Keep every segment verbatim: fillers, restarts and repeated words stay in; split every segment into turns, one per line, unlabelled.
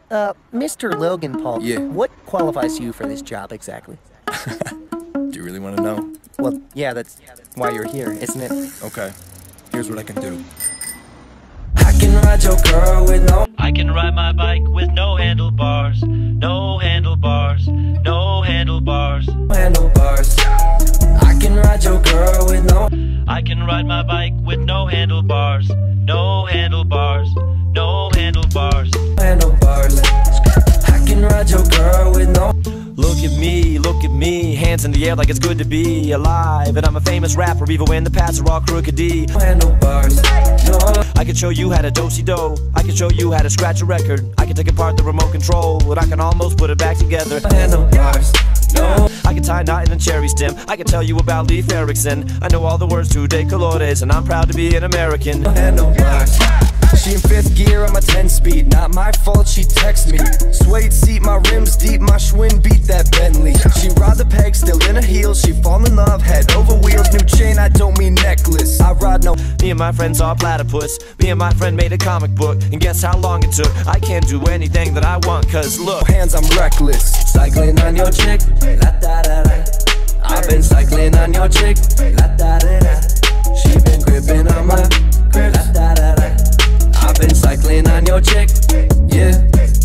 Uh, Mister Logan Paul.
Yeah.
What qualifies you for this job exactly?
Do you really want to know?
Well, yeah, that's why you're here, isn't it?
Okay. Here's what I can do.
I can ride your girl with no.
I can ride my bike with no handlebars. No handlebars. No handlebars.
Handlebars. I can ride your girl with no.
I can ride my bike with no handlebars. No handlebars. No handlebars.
Handlebars. I can ride your girl with no.
Look at me, look at me, hands in the air like it's good to be alive. And I'm a famous rapper even when the paths are all crooked.
Handlebars. No.
I can show you how to do-si-do. I can show you how to scratch a record. I can take apart the remote control, but I can almost put it back together.
Handlebars. No.
I can tie a knot in a cherry stem. I can tell you about Leif Erikson. I know all the words to De Colores, and I'm proud to be an American.
Handlebars. She in fifth gear, I'm a ten speed. Not my fault, she text me. Suede seat, my rims deep, my Schwinn beat that Bentley. She ride the peg, still in her heels. She fall in love, head over wheels. New chain, I don't mean necklace. I ride no.
Me and my friend saw a platypus. Me and my friend made a comic book. And guess how long it took? I can't do anything that I want, cause look.
Hands, I'm reckless. Cycling on your chick, la da da da. I've been cycling on your chick, la da da da. She been gripping on my grip, la da da da. I've been cycling on your chick, yeah.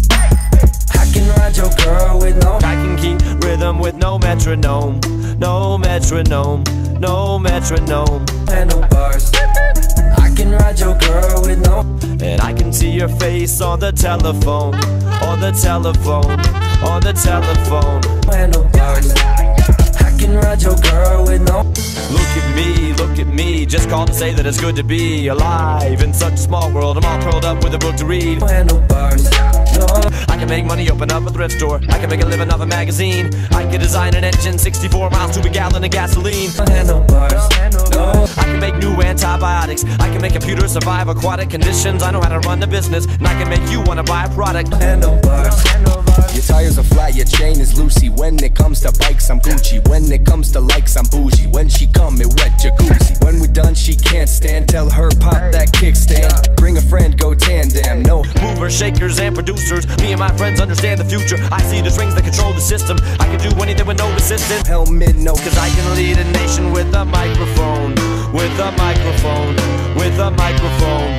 I can ride your girl with no.
I can keep rhythm with no metronome. No metronome, no metronome.
Handlebars. I can ride your girl with no.
And I can see your face on the telephone. On the telephone, on the telephone.
Handlebars. I can ride your girl with no.
Look at me, look at me. Just called to say that it's good to be alive in such a small world. I'm all curled up with a book to read.
Handlebars. No.
I can make money, open up a thrift store. I can make a living off a magazine. I can design an engine, sixty-four miles to a gallon of gasoline.
Handlebars. No.
I can make new antibiotics. I can make computers survive aquatic conditions. I know how to run the business, and I can make you want to buy a product.
Handlebars. Your tires are flat, your chain is loosey. When it comes to bikes, I'm Gucci. When it comes to likes, I'm bougie. When she come, it wet jacuzzi. When we done, she can't stand. Tell her pop that kickstand. Bring a friend, go tandem. No
movers, shakers, and producers. Me and my friends understand the future. I see the strings that control the system. I can do anything with no resistance.
Helmet, no.
Cause I can lead a nation with a microphone. With a microphone. With a microphone.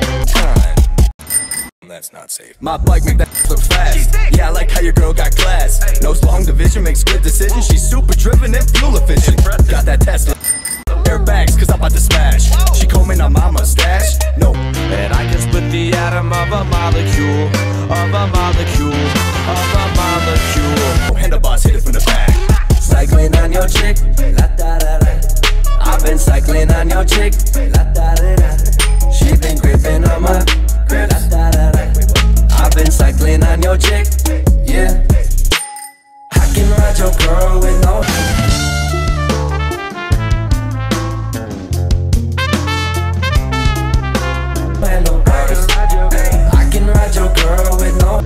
That's not safe.
My bike make that look fast. Yeah, I like how your girl got class. No long division, makes good decisions. She's super driven and fuel efficient. Got that Tesla. Airbags, cause I'm about to smash. She combing on my mustache. No.
And I can split the atom of a molecule. Of a molecule. Of a molecule.
Handlebars, hit it from the back. Cycling on your chick, la da da da. I've been cycling on your chick, la da da da. She been gripping on my grip, la da da da. I've been cycling on your chick, yeah. I can ride your girl with no. Handlebars. I can ride your girl with no.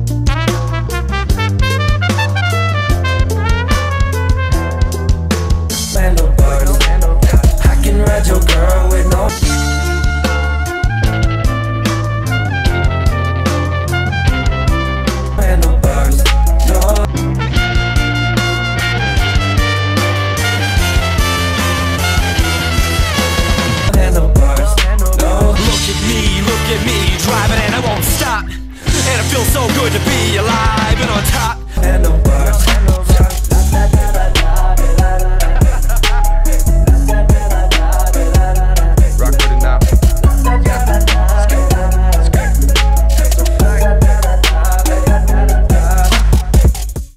Handlebars. I can ride your girl with no. Handlebars. No. Handlebars. No.
Look at me, look at me, driving and I won't stop. And it feels so good to be alive and on top.